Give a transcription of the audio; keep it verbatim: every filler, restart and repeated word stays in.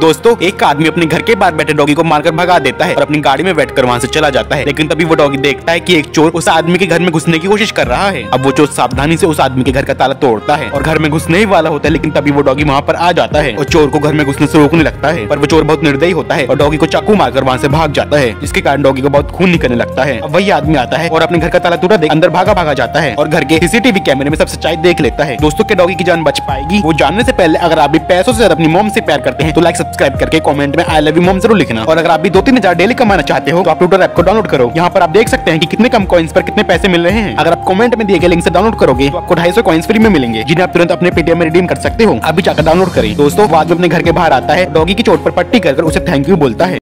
दोस्तों एक आदमी अपने घर के बाहर बैठे डॉगी को मारकर भगा देता है और अपनी गाड़ी में बैठकर वहाँ से चला जाता है। लेकिन तभी वो डॉगी देखता है कि एक चोर उस आदमी के घर में घुसने की कोशिश कर रहा है। अब वो चोर सावधानी से उस आदमी के घर का ताला तोड़ता है और घर में घुसने ही वाला होता है, लेकिन तभी वो डॉगी वहाँ पर आ जाता है और चोर को घर में घुसने से रोकने लगता है। पर वो चोर बहुत निर्दयी होता है और डॉगी को चाकू मारकर वहाँ से भाग जाता है, जिसके कारण डॉगी को बहुत खून निकलने लगता है। अब वही आदमी आता है और अपने घर का ताला टूटा देख अंदर भागा भागा जाता है और घर के सीसीटीवी कैमरे में सब सच्चाई देख लेता है। दोस्तों के डॉगी की जान बच पाएगी वो जानने से पहले अगर आप भी पैसों से ज्यादा अपनी मॉम से प्यार करते हैं तो लाइक सब्सक्राइब करके कमेंट में आई लव यू मॉम जरूर लिखना। और अगर आप भी दो तीन हजार डेली कमाना चाहते हो तो आप ट्विटर ऐप को डाउनलोड करो। यहाँ पर आप देख सकते हैं कि कितने कम कॉइन्स पर कितने पैसे मिल रहे हैं। अगर आप कमेंट में दिए गए लिंक से डाउनलोड करोगे तो आपको ढाई सौ कॉइन्स फ्री में मिलेंगे, जिन्हें आप तुरंत अपने पेटीएम में रिडीम कर सकते हो। अभी जाकर डाउनलोड करें। दोस्तों वो आदमी अपने घर के बाहर आता है, डॉगी की चोट पर पट्टी कर उसे थैंक यू बोलता है।